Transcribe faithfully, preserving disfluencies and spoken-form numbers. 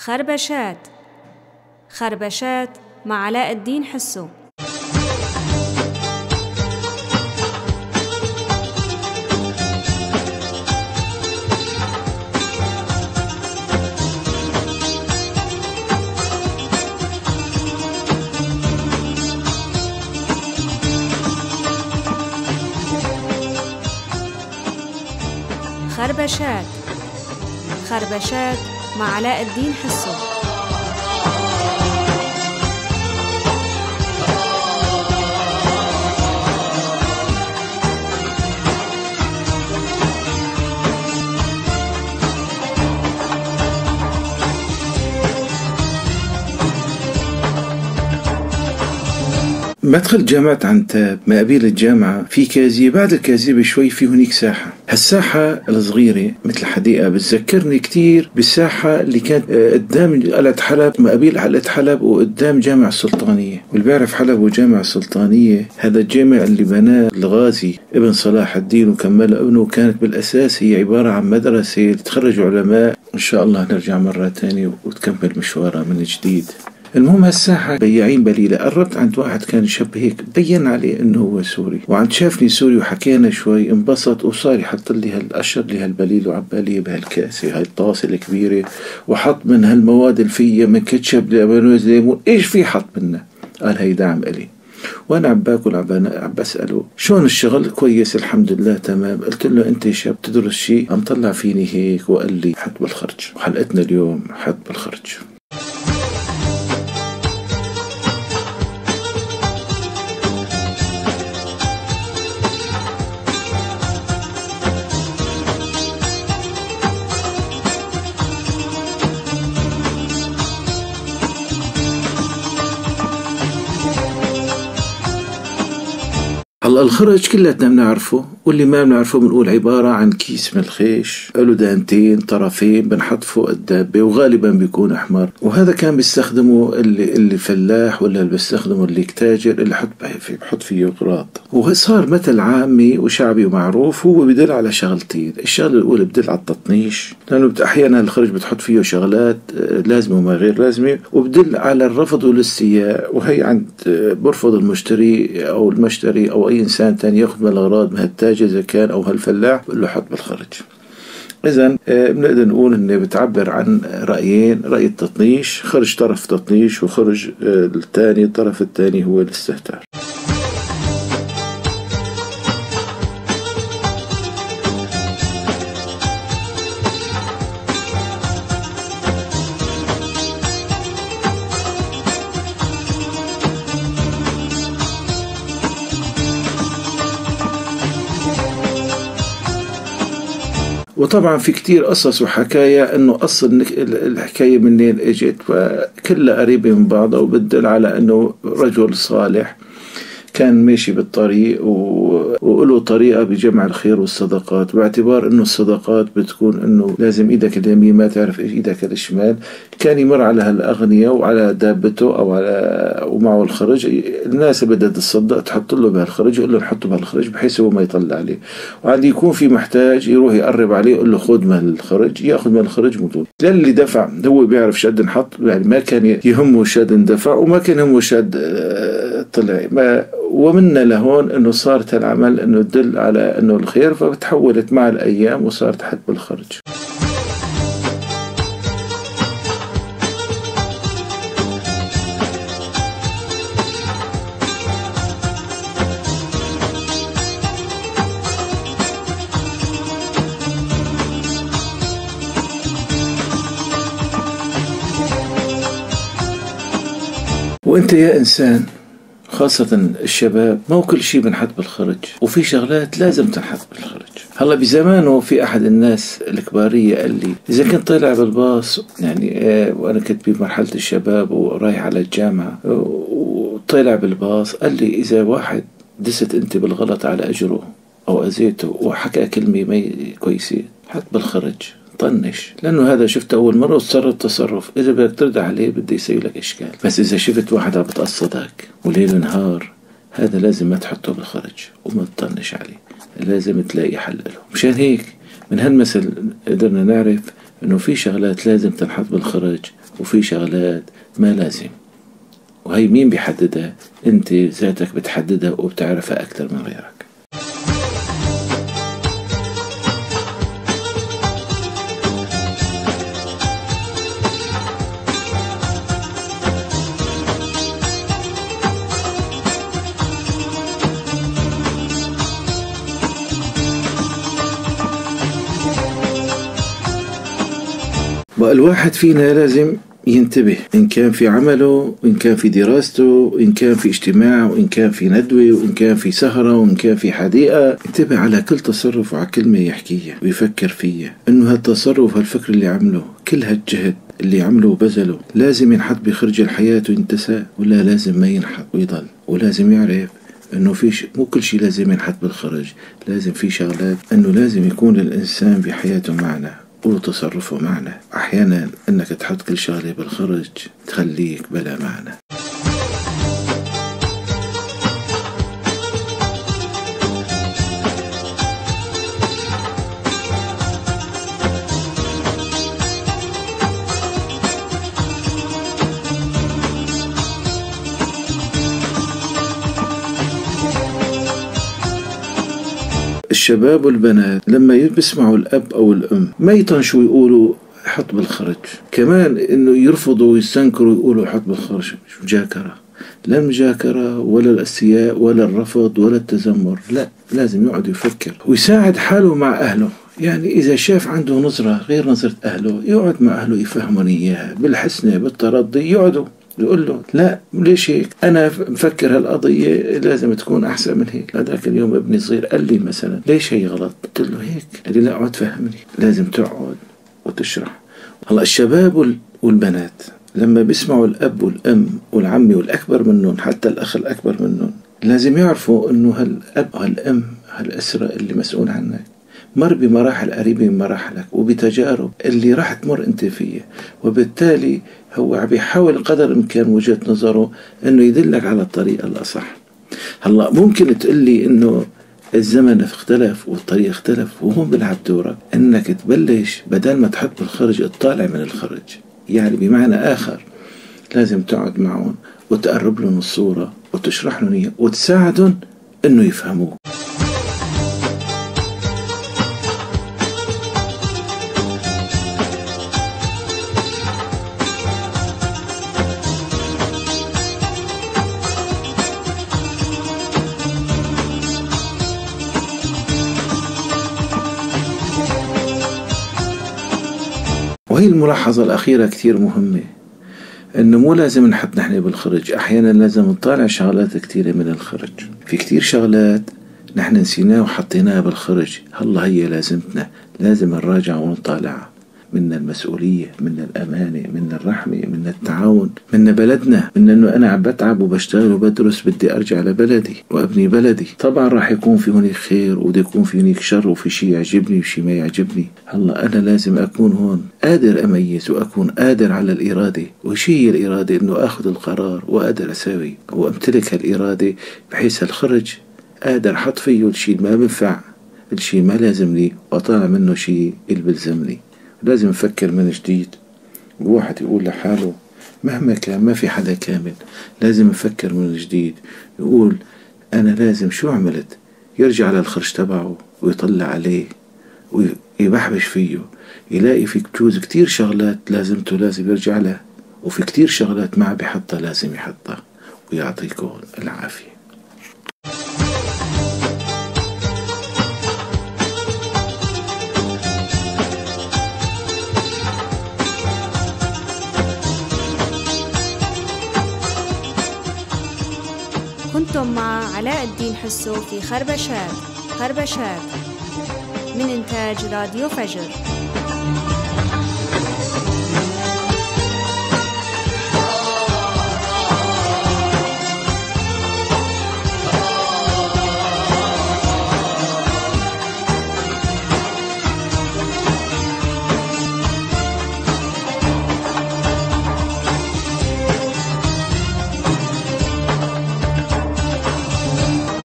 خربشات خربشات مع علاء الدين حسو. خربشات خربشات مع علاء الدين حسو. مدخل جامعة عنتاب ما قبيل الجامعة في كازية، بعد الكازية بشوي في هنيك ساحة. هالساحة الصغيرة مثل حديقة بتذكرني كتير بالساحة اللي كانت قدام قلعة حلب، ما قبيل قلعة حلب وقدام جامع السلطانية. واللي بيعرف حلب وجامع السلطانية، هذا الجامع اللي بناه الغازي ابن صلاح الدين وكمل ابنه، كانت بالأساس هي عبارة عن مدرسة تخرج علماء. إن شاء الله نرجع مرة تانية وتكمل مشوارها من جديد. المهم هالساحة بياعين بليلة، قربت عند واحد كان شاب هيك بين عليه انه هو سوري، وعند شافني سوري وحكينا شوي انبسط وصار يحط لي هالقشر لي هالبليل وعبالي بهالكاسة هاي الطاسة الكبيرة، وحط من هالمواد الفية من كاتشب لبنوز ليمون، ايش في حط منه؟ قال هي دعم الي. وانا عم باكل عم بساله شلون الشغل؟ كويس الحمد لله تمام. قلت له انت شاب تدرس شيء؟ عم طلع فيني هيك وقال لي حط بالخرج. وحلقتنا اليوم حط بالخرج. هلا الخرج كلاتنا بنعرفه، واللي ما بنعرفه بنقول عبارة عن كيس من الخيش له دانتين طرفين بنحط فوق الدابة، وغالبا بيكون أحمر. وهذا كان بيستخدمه اللي اللي فلاح ولا اللي بيستخدمه اللي تاجر اللي حط فيه بحط فيه غراض. وصار مثل عامي وشعبي ومعروف، هو بدل على شغلتين. الشغلة الأولى بدل على التطنيش، لأنه أحيانا الخرج بتحط فيه شغلات لازمة وما غير لازمة، وبدل على الرفض والاستياء، وهي عند برفض المشتري أو المشتري أو أي إنسان تاني يأخذ من الأغراض من هالتاجر إذا كان أو هالفلاح، بقول له حط بالخرج. إذن بنقدر نقول إنه بتعبر عن رأيين: رأي التطنيش، خرج طرف تطنيش، وخرج الثاني الطرف الثاني هو الاستهتار. وطبعا في كتير قصص وحكاية انه اصل الحكاية منين اجت، فكلها قريبة من بعضها، وبدل على انه رجل صالح كان ماشي بالطريق وله طريقة بجمع الخير والصدقات، باعتبار انه الصدقات بتكون انه لازم ايدك اليمين ما تعرف ايش ايدك الشمال. كان يمر على هالاغنياء وعلى دابته او على ومعه الخرج، الناس اللي بدها تصدق تحط له بهالخرج، يقول له نحطه بهالخرج بحيث هو ما يطلع عليه. وعندي يكون في محتاج يروح يقرب عليه يقول له خذ من الخرج، ياخذ من الخرج موجود. للي دفع هو بيعرف شد نحط، يعني ما كان يهمه شد اندفع وما كان يهمه شد طلع. ما ومنا لهون انه صارت العمل انه تدل على انه الخير، فبتحولت مع الايام وصارت حد بالخرج. وانت يا انسان خاصة الشباب، ما هو كل شيء بنحط بالخرج، وفي شغلات لازم تنحط بالخرج. هلا بزمانه في أحد الناس الكبارية قال لي إذا كنت طالع بالباص، يعني آه وأنا كنت بمرحلة الشباب ورايح على الجامعة وطالع بالباص، قال لي إذا واحد دست أنت بالغلط على أجره أو أذيته وحكى كلمة ما كويسة، حط بالخرج طنش، لأنه هذا شفته أول مرة وتصرف تصرف، إذا بدك ترد عليه بده يسوي لك إشكال. بس إذا شفت واحد عم بتقصدك وليل نهار، هذا لازم ما تحطه بالخرج وما تطنش عليه، لازم تلاقي حل له. مشان هيك من هالمثل قدرنا نعرف إنه في شغلات لازم تنحط بالخرج وفي شغلات ما لازم. وهي مين بيحددها؟ انت ذاتك بتحددها وبتعرفها أكثر من غيرك. والواحد فينا لازم ينتبه، إن كان في عمله، وإن كان في دراسته، وإن كان في اجتماع، وإن كان في ندوة، وإن كان في سهرة، وإن كان في حديقة. انتبه على كل تصرف وعلى كلمة يحكيها ويفكر فيها، إنه هالتصرف هالفكر اللي عمله، كل هالجهد اللي عمله وبذله لازم ينحط بخرج الحياة وينتسى، ولا لازم ما ينحط ويضل. ولازم يعرف إنه فيش مو كل شيء لازم ينحط بالخرج، لازم في شغلات إنه لازم يكون الإنسان بحياته معنا وتصرفه معنا. أحيانا أنك تحط كل شغلة بالخرج تخليك بلا معنى. الشباب والبنات لما بيسمعوا الأب أو الأم ما يطنشوا يقولوا حط بالخرج، كمان إنه يرفضوا ويستنكروا يقولوا حط بالخرج. مش مجاكرة، لا المجاكرة ولا الاستياء ولا الرفض ولا التذمر، لا، لازم يقعد يفكر ويساعد حاله مع أهله. يعني إذا شاف عنده نظرة غير نظرة أهله يقعد مع أهله يفهمون إياها بالحسنة بالترضي، يقعدوا يقول له لا ليش هيك، أنا مفكر هالقضية لازم تكون أحسن من هيك. هذاك اليوم ابني صغير قال لي مثلا ليش هي غلط، قلت له هيك، قال لي لا اقعد فهمني. لازم تقعد وتشرح. هلا الشباب والبنات لما بيسمعوا الأب والأم والعمي والأكبر منهم، حتى الأخ الأكبر منهم، لازم يعرفوا إنه هالأب وهالأم هالأسرة اللي مسؤول عنك مر بمراحل قريبة من مراحلك وبتجارب اللي راح تمر انت فيها، وبالتالي هو عم بيحاول قدر الامكان وجهة نظره انه يدلك على الطريقة الاصح. هلا ممكن تقلي انه الزمن اختلف والطريق اختلف، وهون بلعب دورك انك تبلش بدل ما تحط بالخرج تطالع من الخرج. يعني بمعنى اخر لازم تقعد معهم وتقرب لهم الصورة وتشرح لهم اياها وتساعدهم انه يفهموك. وهي الملاحظة الأخيرة كتير مهمة، إنه مو لازم نحط نحن بالخرج، أحيانا لازم نطالع شغلات كتيرة من الخرج. في كتير شغلات نحن نسيناها وحطيناها بالخرج، هلا هي لازمتنا، لازم نراجع ونطالعها. منا المسؤولية، منا الأمانة، منا الرحمة، منا التعاون، منا بلدنا، منا إنه أنا عم بتعب وبشتغل وبدرس بدي أرجع لبلدي وأبني بلدي. طبعا راح يكون في هناك خير وبده يكون في هناك شر، وفي شيء يعجبني وشي ما يعجبني. هلا أنا لازم أكون هون قادر أميز وأكون قادر على الإرادة. وشي هي الإرادة؟ إنه أخذ القرار وأقدر أساوي وأمتلك هالإرادة، بحيث الخرج قادر حط فيه الشيء ما بنفع، الشيء ما لازمني، وأطلع منه شيء اللي بلزمني. لازم نفكر من جديد. الواحد يقول لحاله مهما كان ما في حدا كامل، لازم نفكر من جديد، يقول أنا لازم شو عملت، يرجع للخرج تبعه ويطلع عليه ويبحبش فيه، يلاقي في كتوز كتير شغلات لازمته لازم يرجع لها، وفي كتير شغلات ما بيحطها لازم يحطها. ويعطيكم العافية. كنتم مع علاء الدين حسو في خربشات. خربشات من إنتاج راديو فجر.